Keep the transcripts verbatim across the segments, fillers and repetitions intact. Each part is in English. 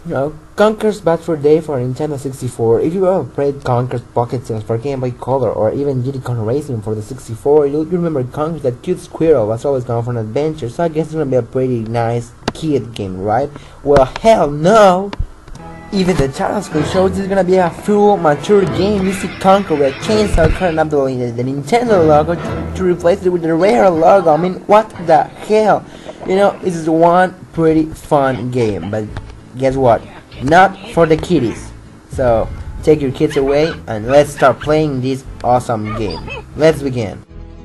You know, Conker's Bad for Day for Nintendo sixty-four. If you ever played Conker's Pocket Sims for Game Boy Color or even Diddy Kong Racing for the sixty-four, you, you remember Conker, that cute squirrel was always going for an adventure, so I guess it's gonna be a pretty nice kid game, right? Well, hell no! Even the title screen shows it's gonna be a full mature game. You see Conker with a chainsaw cutting up the, the Nintendo logo to, to replace it with the Rare logo. I mean, what the hell? You know, this is one pretty fun game, but guess what? Not for the kiddies. So take your kids away and let's start playing this awesome game. Let's begin.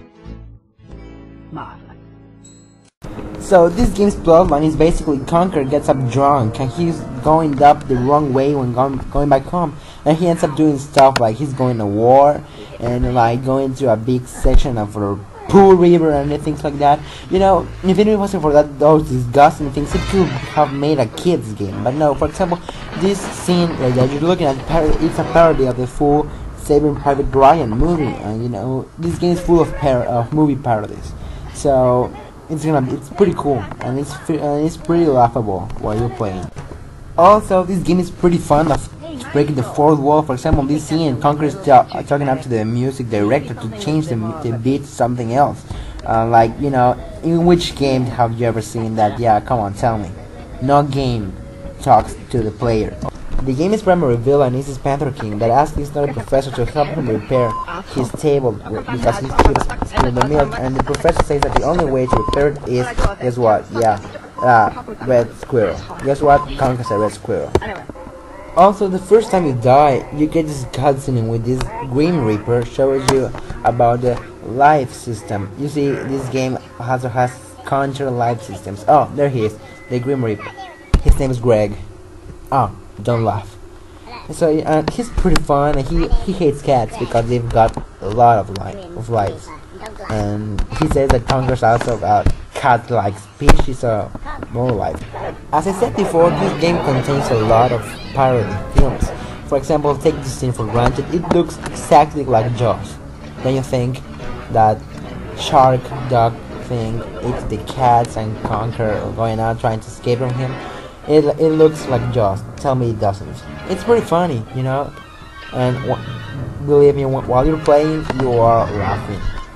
So this game's plotline is basically Conker gets up drunk and he's going up the wrong way when going, going back home, and he ends up doing stuff like he's going to war and like going to a big section of a pool river and things like that. You know, if it wasn't for that those disgusting things, it could have made a kids game. But no, for example, this scene right that you're looking at, it's a parody of the full Saving Private Ryan movie, and you know this game is full of par of movie parodies. So it's gonna be, it's pretty cool, and it's and it's pretty laughable while you're playing. Also, this game is pretty fun of breaking the fourth wall. For example, this scene, Conker is uh, talking up to the music director to change the, the beat to something else. Uh, like, you know, in which game have you ever seen that? Yeah, come on, tell me. No game talks to the player. The game is primary villain is his Panther King that asks his naughty professor to help him repair his table because he keeps spilling the milk, and the professor says that the only way to repair it is, guess what? Yeah, uh, red squirrel. Guess what? Conker's a red squirrel. Also, the first time you die, you get this cutscene with this Grim Reaper shows you about the life system. You see, this game also has counter life systems. Oh, there he is, the Grim Reaper. His name is Greg. Oh, don't laugh. So uh, he's pretty fun, and he he hates cats because they've got a lot of life of lives. And he says that Conker's also a cat-like species, so more life. As I said before, this game contains a lot of parody films. For example, take this scene for granted. It looks exactly like Jaws. Then you think that shark dog thing eats the cats and Conker going out trying to escape from him. It, it looks like Jaws. Tell me it doesn't. It's pretty funny, you know, and believe me, while you're playing, you are laughing.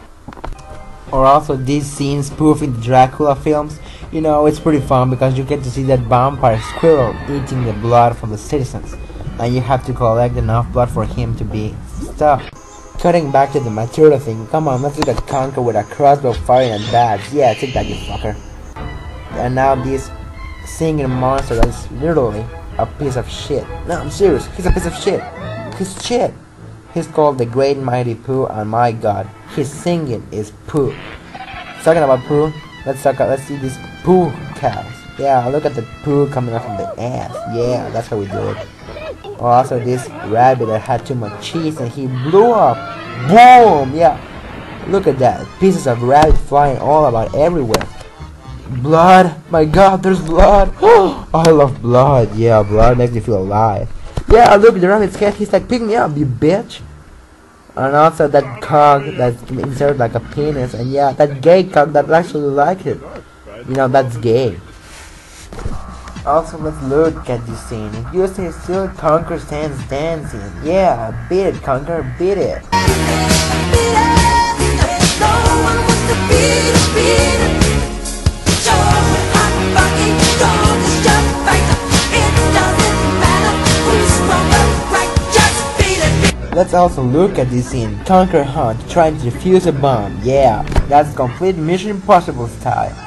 Or also these scenes spoofing the Dracula films. You know, it's pretty fun because you get to see that vampire squirrel eating the blood from the citizens, and you have to collect enough blood for him to be stopped. Cutting back to the material thing, come on, let's do the Conker with a crossbow firing at bats. Yeah, take that, you fucker. And now this singing monster that is literally a piece of shit. No, I'm serious, he's a piece of shit. He's shit. He's called the Great Mighty Pooh, and my god, his singing is poo. Talking about poo, let's talk. Let's see these poo cows. Yeah, look at the poo coming out from the ass. Yeah, that's how we do it. Or also this rabbit that had too much cheese and he blew up. Boom! Yeah, look at that. Pieces of rabbit flying all about everywhere. Blood! My god, there's blood! Oh, I love blood. Yeah, blood makes me feel alive. Yeah, look, the rabbit's cat, he's like, pick me up, you bitch. And also that cock that's inserted like a penis, and yeah, that gay cock that actually liked it. You know, that's gay. Also, let's look at this scene. If you stay still, Conker stands dancing. Yeah, beat it, Conker, beat it. Let's also look at this scene. Conker Hunt trying to defuse a bomb. Yeah, that's complete Mission Impossible style.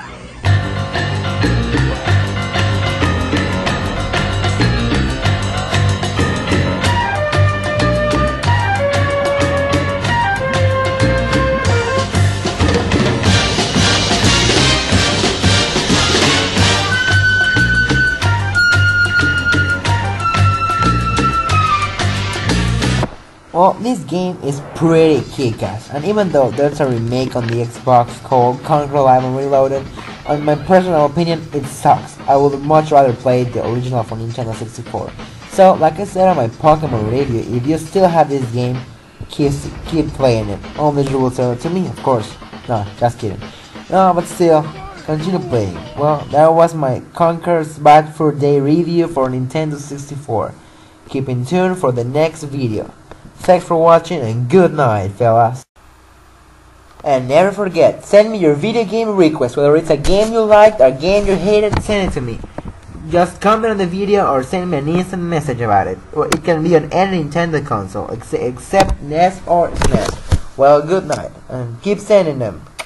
Well, this game is pretty kick-ass, and even though there's a remake on the Xbox called Conker Live and Reloaded, in my personal opinion, it sucks. I would much rather play the original for Nintendo sixty-four. So, like I said on my Pokemon radio, if you still have this game, keep, keep playing it. Only you will sell it to me, of course. No, just kidding. No, but still, continue playing. Well, that was my Conker's Bad Fur Day review for Nintendo sixty-four. Keep in tune for the next video. Thanks for watching and good night, fellas. And never forget, send me your video game request, whether it's a game you liked or a game you hated, send it to me. Just comment on the video or send me an instant message about it. Or it can be on any Nintendo console, ex except N E S or S N E S. Well, good night, and keep sending them.